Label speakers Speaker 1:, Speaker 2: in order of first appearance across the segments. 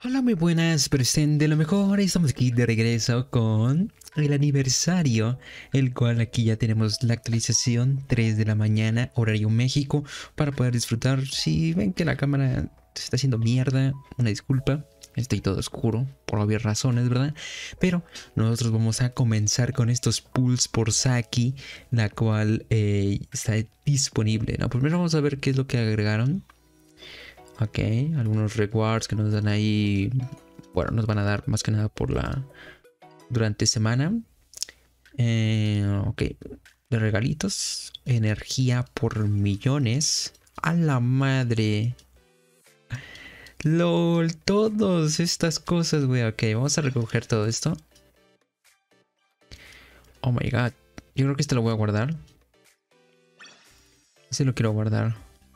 Speaker 1: Hola, muy buenas, pero estén de lo mejor. Estamos aquí de regreso con el aniversario, el cual aquí ya tenemos la actualización 3 de la mañana, horario México, para poder disfrutar. Si ven que la cámara se está haciendo mierda, una disculpa. Estoy todo oscuro, por obvias razones, ¿verdad? Pero nosotros vamos a comenzar con estos pools por Saki, la cual está disponible, ¿no? Primero vamos a ver qué es lo que agregaron. Ok, algunos rewards que nos dan ahí. Bueno, nos van a dar más que nada por la durante semana. Ok, de regalitos. Energía por millones. A la madre. LOL, todas estas cosas, güey. Ok, vamos a recoger todo esto. Oh my god. Yo creo que este lo voy a guardar. Este lo quiero guardar.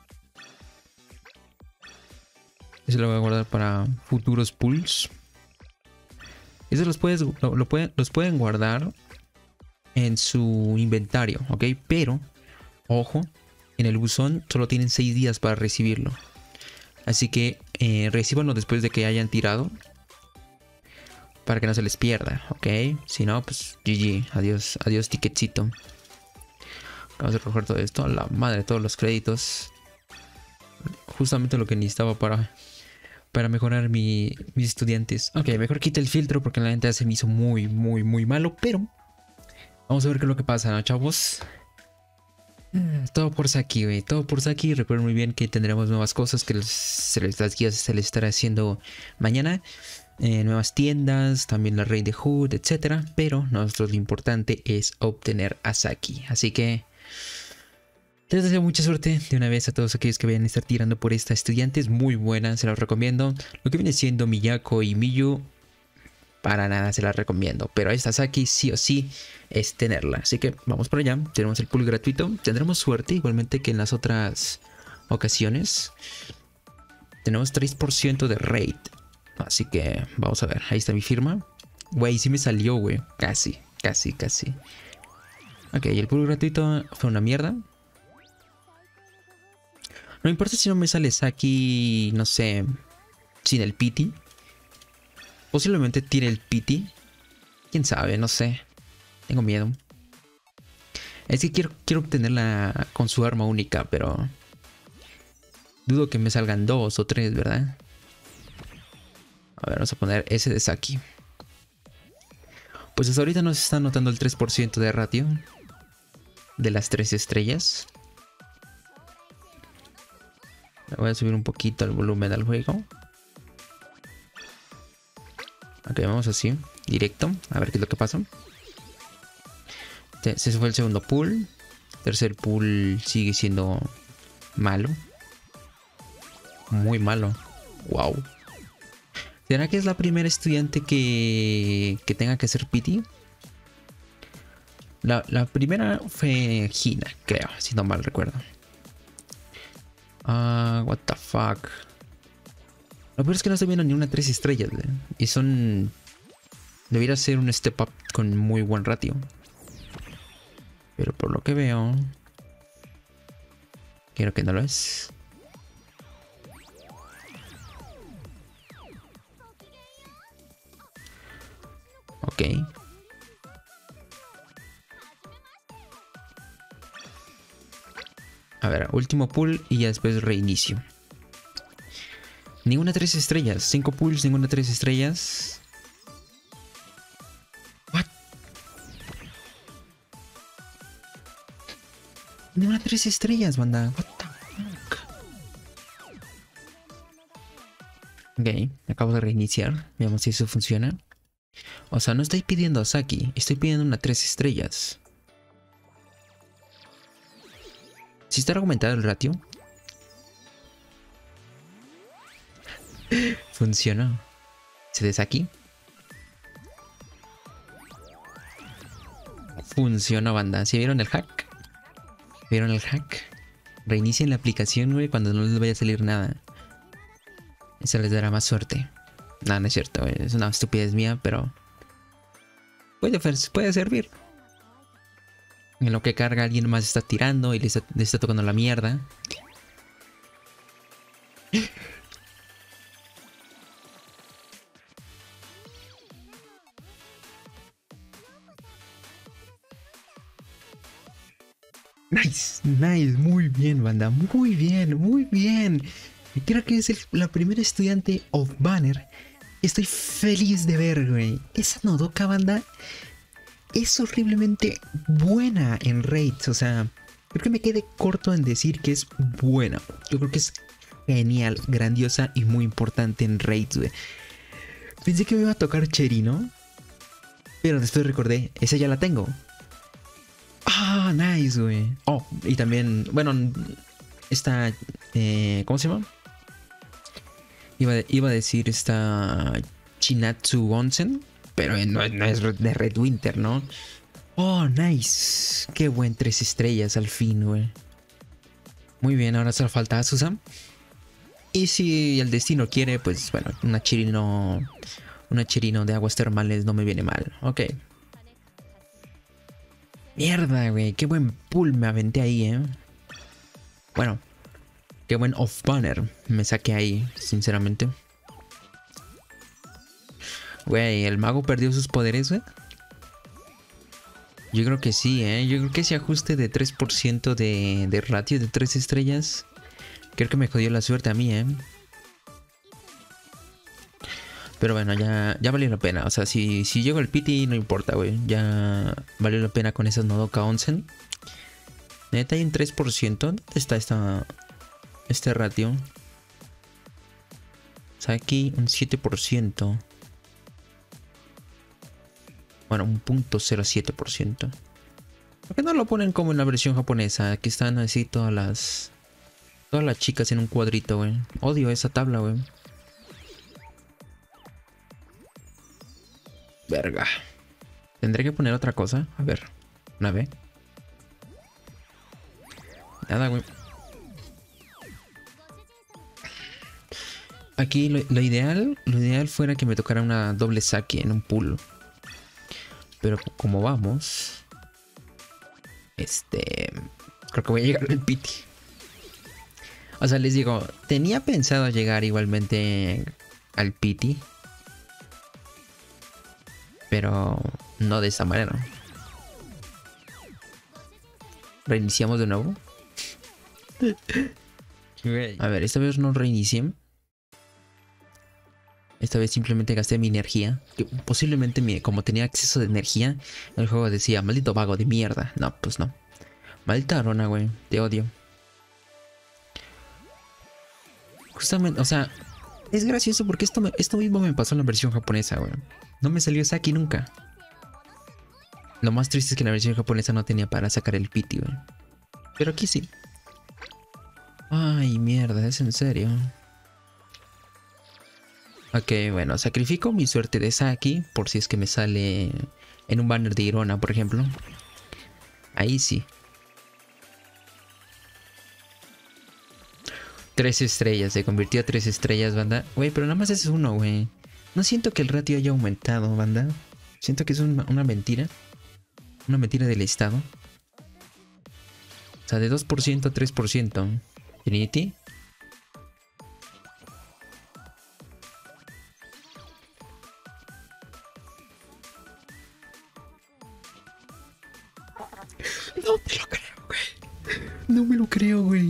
Speaker 1: Este lo voy a guardar para futuros pools. Estos los pueden guardar en su inventario, ¿ok? Pero, ojo, en el buzón solo tienen 6 días para recibirlo. Así que recíbanlo después de que hayan tirado. Para que no se les pierda, ¿ok? Si no, pues GG, adiós, adiós ticketcito. Vamos a recoger todo esto, a la madre, todos los créditos. Justamente lo que necesitaba para mejorar mis estudiantes. Ok, mejor quita el filtro porque la neta se me hizo muy malo, pero vamos a ver qué es lo que pasa, ¿no, chavos? Todo por Saki, güey. Todo por Saki. Recuerden muy bien que tendremos nuevas cosas que las guías se les estará haciendo mañana. Nuevas tiendas, también la Rey de Hood, etcétera. Pero nosotros lo importante es obtener a Saki. Así que les deseo mucha suerte de una vez a todos aquellos que vayan a estar tirando por esta estudiante. Es muy buena, se los recomiendo. Lo que viene siendo Miyako y Miyu, para nada se la recomiendo. Pero esta Saki sí o sí es tenerla. Así que vamos por allá. Tenemos el pool gratuito. Tendremos suerte igualmente que en las otras ocasiones. Tenemos 3% de rate. Así que vamos a ver. Ahí está mi firma. Güey, sí me salió, güey. Casi. Ok, el pool gratuito fue una mierda. No importa si no me sale Saki, no sé, sin el pity. Posiblemente tire el pity. Quién sabe, no sé. Tengo miedo. Es que quiero obtenerla con su arma única, pero dudo que me salgan 2 o 3, ¿verdad? A ver, vamos a poner ese de Saki. Pues hasta ahorita nos está notando el 3% de ratio de las 3 estrellas. Voy a subir un poquito el volumen del juego. Ok, vamos así, directo, a ver qué es lo que pasa. Se fue el segundo pool. Tercer pool sigue siendo malo. Muy malo. Wow. ¿Será que es la primera estudiante que tenga que hacer pity? La primera fue Hina, creo, si no mal recuerdo. What the fuck. Lo peor es que no estoy viendo ni una 3 estrellas, ¿eh? Y son... Debería ser un step up con muy buen ratio. Pero por lo que veo... Creo que no lo es. Ok. A ver, último pool y ya después reinicio. Ninguna 3 estrellas. 5 pools, ninguna 3 estrellas. What? Ninguna 3 estrellas, banda. What the fuck. Ok, acabo de reiniciar. Veamos si eso funciona. O sea, no estoy pidiendo a Saki. Estoy pidiendo una 3 estrellas. Si está aumentado el ratio. Funcionó. ¿Se de Saki? Funcionó, banda. ¿Sí vieron el hack? ¿Vieron el hack? Reinicien la aplicación, güey, cuando no les vaya a salir nada. Eso les dará más suerte. No, no es cierto, güey. Es una estupidez mía, pero... puede servir. En lo que carga alguien más está tirando y le está tocando la mierda. Nice, nice, muy bien, banda, muy bien, muy bien. Creo que es la primera estudiante of Banner. Estoy feliz de ver, güey. Esa Nodoka, banda, es horriblemente buena en raids. O sea, creo que me quedé corto en decir que es buena. Yo creo que es genial, grandiosa y muy importante en raids, güey. Pensé que me iba a tocar Cherino, pero después recordé, esa ya la tengo. Ah, nice, güey. Oh, y también, bueno, esta, ¿cómo se llama? Iba a decir esta Chinatsu Onsen, pero no es de Red Winter, ¿no? Oh, nice. Qué buen 3 estrellas al fin, güey. Muy bien, ahora solo falta Azusa. Y si el destino quiere, pues bueno, una Chirino de aguas termales no me viene mal. Ok. Mierda, güey. Qué buen pull me aventé ahí, Bueno, qué buen off-banner me saqué ahí, sinceramente. Güey, ¿el mago perdió sus poderes, güey? Yo creo que sí, Yo creo que ese ajuste de 3% de ratio de 3 estrellas, creo que me jodió la suerte a mí, Pero bueno, ya valió la pena. O sea, si llego al pity, no importa, güey. Ya valió la pena con esas Nodoka Onsen. Neta, hay un 3%. ¿Dónde está este ratio? O sea, aquí un 7%. Bueno, un 0.07%. ¿Por qué no lo ponen como en la versión japonesa? Aquí están así todas las chicas en un cuadrito, güey. Odio esa tabla, güey. Verga. Tendré que poner otra cosa. A ver. Una vez. Nada, güey. Aquí lo ideal fuera que me tocara una doble saque en un pool. Pero como vamos, creo que voy a llegar al pity. O sea, les digo, tenía pensado llegar igualmente al pity, pero no de esa manera. Reiniciamos de nuevo. A ver, esta vez no reinicié. Esta vez simplemente gasté mi energía. Que posiblemente como tenía exceso de energía, el juego decía, maldito vago de mierda. No, pues no. Maldita Arona, güey. Te odio. Justamente, o sea, es gracioso porque esto mismo me pasó en la versión japonesa, güey. No me salió Saki nunca. Lo más triste es que la versión japonesa no tenía para sacar el pity, güey. Pero aquí sí. Ay, mierda, es en serio. Ok, bueno, sacrifico mi suerte de Saki por si es que me sale en un banner de Irona, por ejemplo. Ahí sí. 3 estrellas, se convirtió a 3 estrellas, banda. Güey, pero nada más es uno, güey. No siento que el ratio haya aumentado, banda. Siento que es una mentira. Una mentira del estado. O sea, de 2% a 3%. Trinity. No me lo creo, güey. No me lo creo, güey.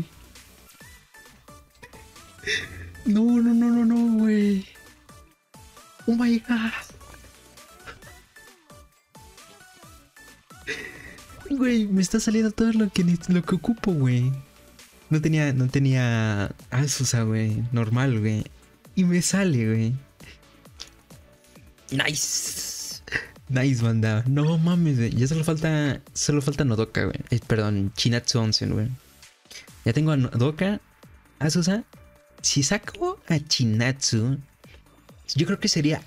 Speaker 1: No, güey. Oh my god. Güey, me está saliendo todo lo que ocupo, güey. No tenía Azusa, güey. Normal, güey. Y me sale, güey. Nice. Nice, banda. No mames, güey. Ya solo falta Nodoka, güey. Perdón, Chinatsu Onsen, güey. Ya tengo a Nodoka, Azusa. Si saco a Chinatsu, yo creo que sería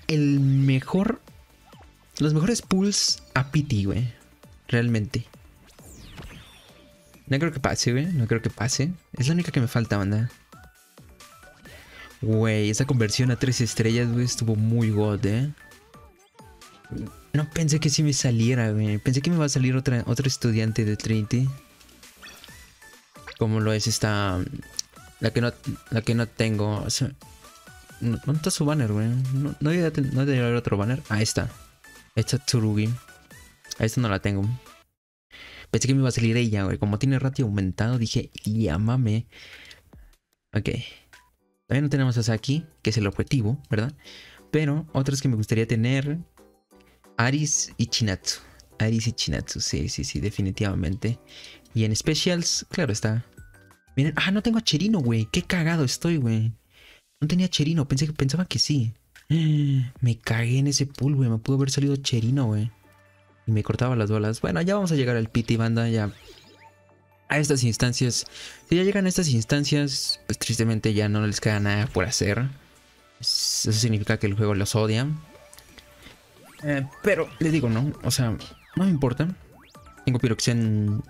Speaker 1: los mejores pulls a Pity, güey. Realmente. No creo que pase, güey. No creo que pase. Es la única que me falta, banda. Güey, esa conversión a 3 estrellas, güey, estuvo muy god, No pensé que sí me saliera, güey. Pensé que me iba a salir otro estudiante de Trinity. Como lo es esta... La que no tengo. O sea, ¿dónde está su banner, güey? No debe haber otro banner. Ahí está. Esta Tsurugi. A esta no la tengo. Pensé que me iba a salir ella, güey. Como tiene ratio aumentado, dije, llámame. Ok. Todavía no tenemos a Saki, que es el objetivo, ¿verdad? Pero otros que me gustaría tener... Aris y Chinatsu. Aris y Chinatsu, sí, sí, sí, definitivamente. Y en Specials, claro está. Miren, no tengo a Cherino, güey. Qué cagado estoy, güey. No tenía Cherino, pensaba que sí. Me cagué en ese pool, güey. Me pudo haber salido Cherino, güey. Y me cortaba las bolas. Bueno, ya vamos a llegar al pity, banda, ya. A estas instancias. Si ya llegan a estas instancias, pues tristemente ya no les queda nada por hacer. Eso significa que el juego los odia. Pero les digo, ¿no? O sea, no me importa. Tengo Pyroxen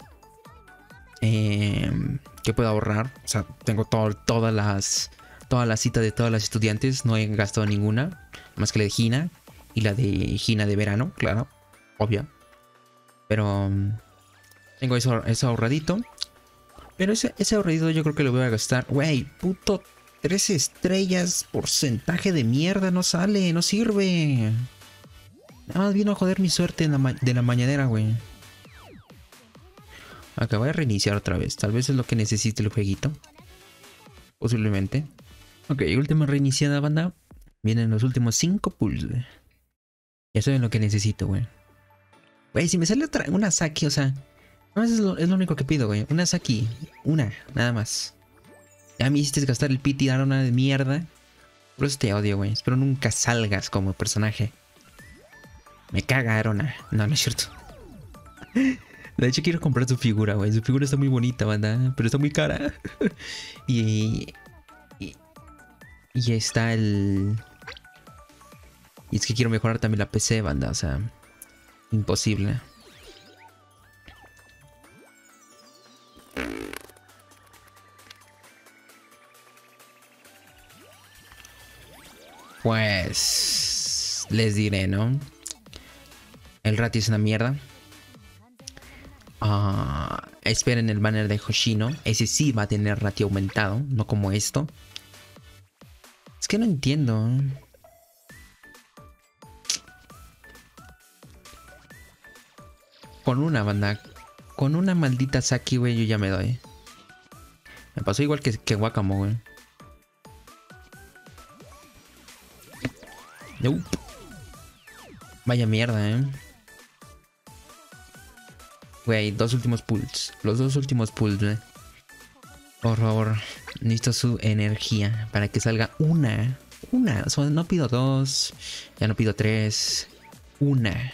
Speaker 1: que puedo ahorrar. O sea, tengo toda la cita de todas las estudiantes. No he gastado ninguna. Más que la de Gina. Y la de Gina de verano, claro. Obvio. Pero tengo eso ahorradito. Pero ese ahorradito yo creo que lo voy a gastar. Wey, puto 3 estrellas. Porcentaje de mierda. No sale, no sirve. Nada más vino a joder mi suerte de la mañanera, güey. Acá voy a reiniciar otra vez. Tal vez es lo que necesite el jueguito. Posiblemente. Ok, última reiniciada, banda. Vienen los últimos 5 pulls, güey. Ya saben lo que necesito, güey. Güey, si me sale una Saki, o sea... No, es lo único que pido, güey. Una Saki. Una, nada más. Ya me hiciste gastar el pity Arona de mierda. Por eso te odio, güey. Espero nunca salgas como personaje. Me caga Arona. No, no es cierto. De hecho quiero comprar su figura, güey. Su figura está muy bonita, banda. Pero está muy cara. Y está el... Y es que quiero mejorar también la PC, banda. O sea, imposible. Pues... les diré, ¿no? El ratio es una mierda. Esperen el banner de Hoshino. Ese sí va a tener ratio aumentado. No como esto. Es que no entiendo. Con una banda. Con una maldita Saki, güey, yo ya me doy. Me pasó igual que Wakamo, güey. Nope. Vaya mierda, Güey, 2 últimos pulls. Los 2 últimos pulls, güey. Por favor, necesito su energía para que salga una. Una. O sea, no pido 2. Ya no pido 3. Una.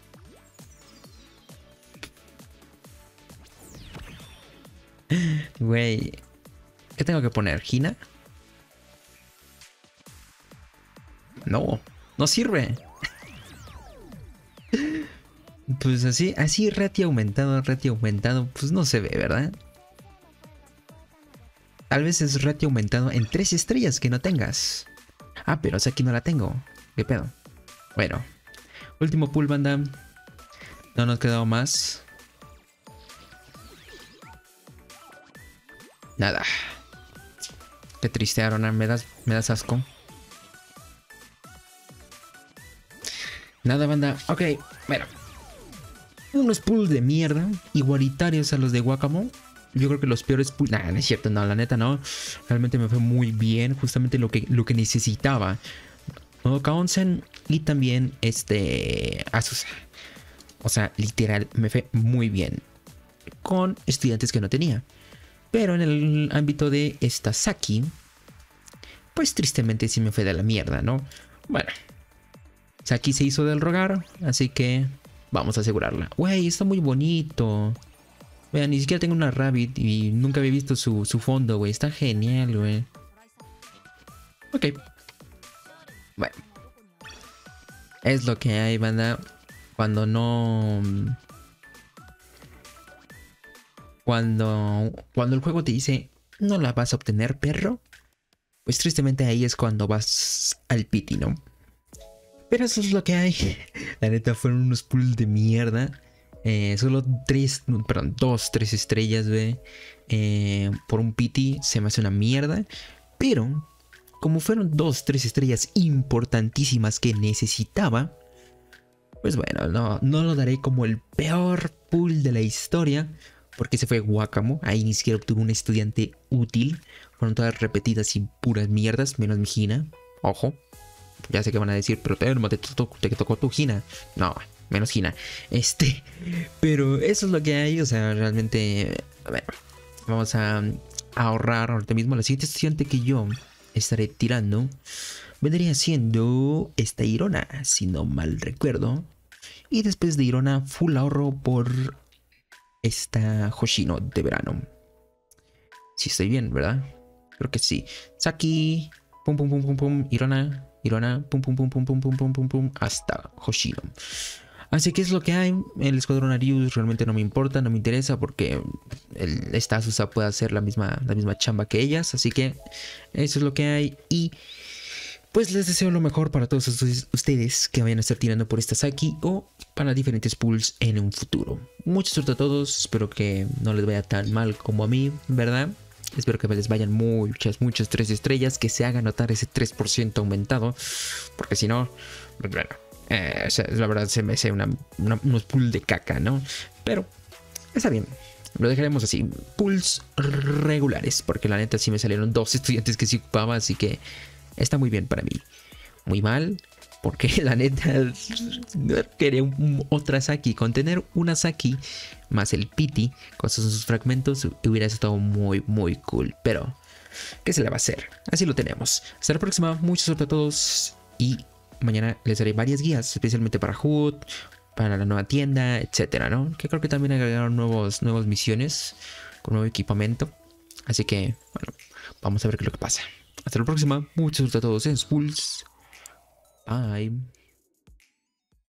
Speaker 1: Güey. ¿Qué tengo que poner? ¿Gina? No. No sirve. Pues así ratio aumentado, pues no se ve, ¿verdad? Tal vez es ratio aumentado en 3 estrellas que no tengas. Pero aquí no la tengo. ¿Qué pedo? Bueno. Último pull, banda. No nos quedó más. Nada. Qué triste, Arona. Me das asco. Nada, banda. Ok, bueno. Unos pulls de mierda, igualitarios a los de Wakamo. Yo creo que los peores pulls... Nah, no es cierto, no, la neta no. Realmente me fue muy bien, justamente lo que necesitaba. Kaonsen y también Azusa. O sea, literal, me fue muy bien. Con estudiantes que no tenía. Pero en el ámbito de esta Saki, pues tristemente sí me fue de la mierda, ¿no? Bueno, Saki se hizo del rogar, así que... vamos a asegurarla. Güey, está muy bonito. Vean, ni siquiera tengo una Rabbit y nunca había visto su fondo, güey. Está genial, güey. Ok. Bueno. Es lo que hay, banda. Cuando no... Cuando el juego te dice, no la vas a obtener, perro. Pues tristemente ahí es cuando vas al pity, ¿no? Pero eso es lo que hay. La neta fueron unos pulls de mierda. Solo 2, 3 estrellas, güey. Por un pity se me hace una mierda. Pero, como fueron 2, 3 estrellas importantísimas que necesitaba, Pues bueno, no lo daré como el peor pull de la historia, porque se fue Guacamo. Ahí ni siquiera obtuvo un estudiante útil. Fueron todas repetidas y puras mierdas, menos mi Gina. Ojo, ya sé que van a decir, pero te tocó tu Gina. No, menos Gina. Pero eso es lo que hay. O sea, realmente, a ver, vamos a ahorrar ahorita mismo. La siguiente estudiante que yo estaré tirando vendría siendo esta Irona, si no mal recuerdo. Y después de Irona, full ahorro por esta Hoshino de verano. Si estoy bien, ¿verdad? Creo que sí. Saki, pum pum pum pum pum, Irona, pum pum pum pum pum pum pum pum pum, hasta Hoshino. Así que es lo que hay. El escuadrón Arius realmente no me importa, no me interesa porque esta Asusa puede hacer la misma chamba que ellas. Así que eso es lo que hay. Y pues les deseo lo mejor para todos ustedes que vayan a estar tirando por esta Saki o para diferentes pools en un futuro. Mucha suerte a todos, espero que no les vaya tan mal como a mí, ¿verdad? Espero que les vayan muchas 3 estrellas, que se haga notar ese 3% aumentado, porque si no, bueno, la verdad se me hace unos pools de caca, ¿no? Pero está bien. Lo dejaremos así, pools regulares, porque la neta sí me salieron 2 estudiantes que sí ocupaba, así que está muy bien para mí. Muy mal, porque la neta quería otra Saki. Con tener una Saki más el Pity con sus fragmentos hubiera estado muy cool. Pero, ¿qué se le va a hacer? Así lo tenemos. Hasta la próxima, mucha suerte a todos. Y mañana les daré varias guías, especialmente para Hood, para la nueva tienda, etcétera, ¿no? Que creo que también agregaron nuevas misiones con nuevo equipamiento. Así que, bueno, vamos a ver qué es lo que pasa. Hasta la próxima. Mucha suerte a todos en Spools. Bye.